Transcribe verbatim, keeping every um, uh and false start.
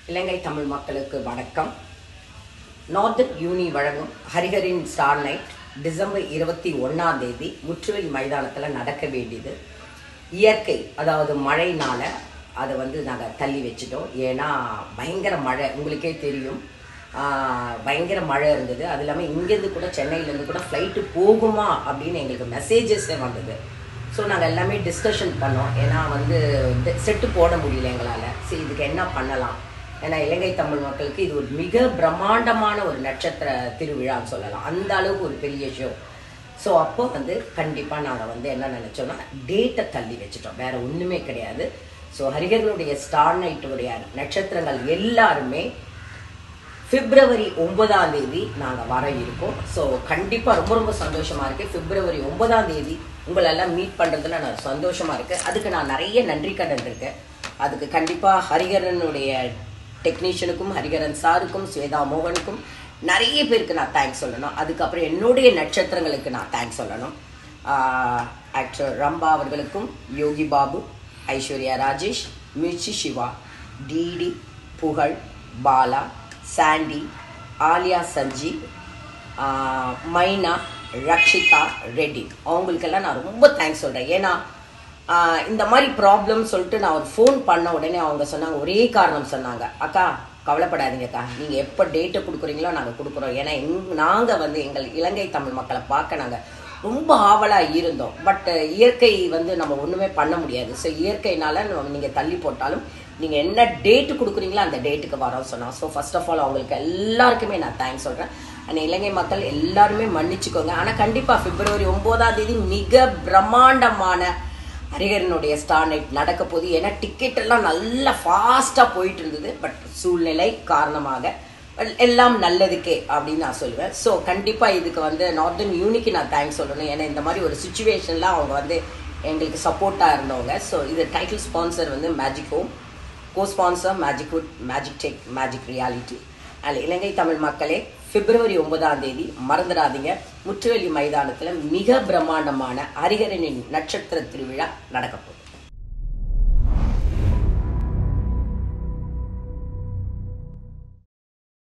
இலங்கை தமிழ் மக்களுக்கு வணக்கம். நார்தன் யூனி வழங்கும் ஹரிஹரின் ஸ்டார் நைட் டிசம்பர் இருபத்தி ஒன்றாம் தேதி முற்றுவெளி மைதானத்தில் நடக்க வேண்டியது. இயற்கை அதாவது மழைனால அதை வந்து நாங்கள் தள்ளி வச்சிட்டோம். ஏன்னா பயங்கர மழை, உங்களுக்கே தெரியும், பயங்கர மழை இருந்தது. அது இல்லாமல் இங்கேருந்து கூட சென்னையிலேருந்து கூட ஃப்ளைட்டு போகுமா அப்படின்னு எங்களுக்கு மெசேஜஸே வந்தது. ஸோ நாங்கள் எல்லாமே டிஸ்கஷன் பண்ணோம். ஏன்னா வந்து செட்டு போட முடியல எங்களால். சரி, இதுக்கு என்ன பண்ணலாம்? ஏன்னா இலங்கை தமிழ் மக்களுக்கு இது ஒரு மிக பிரம்மாண்டமான ஒரு நட்சத்திர திருவிழான்னு சொல்லலாம். அந்த அளவுக்கு ஒரு பெரிய ஷோ. ஸோ அப்போ வந்து கண்டிப்பாக நாங்கள் வந்து என்ன நினச்சோன்னா டேட்டை தள்ளி வச்சுட்டோம், வேறு ஒன்றுமே கிடையாது. ஸோ ஹரிஹரனுடைய ஸ்டார் நைட்டுடைய நட்சத்திரங்கள் எல்லாருமே பிப்ரவரி ஒன்பதாம் தேதி நாங்கள் வர இருக்கோம். ஸோ கண்டிப்பாக ரொம்ப ரொம்ப சந்தோஷமாக இருக்குது. பிப்ரவரி ஒன்பதாம் தேதி உங்களெல்லாம் மீட் பண்ணுறதுல நான் சந்தோஷமாக இருக்குது. அதுக்கு நான் நிறைய நன்றி கடன் இருக்கேன். அதுக்கு கண்டிப்பாக ஹரிஹரனுடைய டெக்னீஷியனுக்கும், ஹரிஹரன் சாருக்கும், ஸ்வேதா மோகனுக்கும் நிறைய பேருக்கு நான் தேங்க்ஸ் சொல்லணும். அதுக்கப்புறம் என்னுடைய நட்சத்திரங்களுக்கு நான் தேங்க்ஸ் சொல்லணும். ஆக்டர் ரம்பா அவர்களுக்கும், யோகி பாபு, ஐஸ்வர்யா ராஜேஷ், மிர்ச்சி சிவா, டிடி, புகழ், பாலா, சாண்டி, ஆலியா சஞ்சீவ், மைனா, ரக்ஷிதா ரெட்டி, அவங்களுக்கெல்லாம் நான் ரொம்ப தேங்க்ஸ் சொல்கிறேன். ஏன்னா இந்த மாதிரி ப்ராப்ளம் சொல்லிட்டு நான் ஒரு ஃபோன் பண்ண உடனே அவங்க சொன்னாங்க, ஒரே காரணம் சொன்னாங்க, அக்கா கவலைப்படாதீங்கக்கா, நீங்கள் எப்போ டேட்டை கொடுக்குறீங்களோ நாங்கள் கொடுக்குறோம். ஏன்னா எங் நாங்கள் வந்து எங்கள் இலங்கை தமிழ் மக்களை பார்க்க நாங்கள் ரொம்ப ஆவலாக இருந்தோம். பட் இயற்கை வந்து நம்ம ஒன்றுமே பண்ண முடியாது. ஸோ இயற்கைனால நீங்கள் தள்ளி போட்டாலும் நீங்கள் என்ன டேட்டு கொடுக்குறீங்களோ அந்த டேட்டுக்கு வரோம் சொன்னோம். ஸோ ஃபர்ஸ்ட் ஆஃப் ஆல் அவங்களுக்கு எல்லாருக்குமே நான் தேங்க்ஸ் சொல்கிறேன். ஆனால் இலங்கை மக்கள் எல்லாருமே மன்னிச்சுக்கோங்க. ஆனால் கண்டிப்பாக பிப்ரவரி ஒம்போதாம் தேதி மிக பிரம்மாண்டமான ஹரிஹரனுடைய ஸ்டார் நைட் நடக்க போகுது. ஏன்னா டிக்கெட் எல்லாம் நல்லா ஃபாஸ்ட்டாக போயிட்டு இருந்தது. பட் சூழ்நிலை காரணமாக எல்லாம் நல்லதுக்கே அப்படின்னு நான் சொல்லுவேன். ஸோ கண்டிப்பாக இதுக்கு வந்து நார்தன் யூனிக்கு நான் தேங்க்ஸ் சொல்லணும். ஏன்னா இந்த மாதிரி ஒரு சுச்சுவேஷனில் அவங்க வந்து எங்களுக்கு சப்போர்ட்டாக இருந்தவங்க. ஸோ இது டைட்டில் ஸ்பான்சர் வந்து Magic Home, co sponsor Magic Wood, Magic Tech, Magic Reality. அதில் இலங்கை தமிழ் மக்களே பிப்ரவரி ஒன்பதாம் தேதி மறந்துடாதீங்க, முற்றுவெளி மைதானத்தில் மிக பிரம்மாண்டமான ஹரிஹரனின் நட்சத்திர திருவிழா நடக்க போகுது.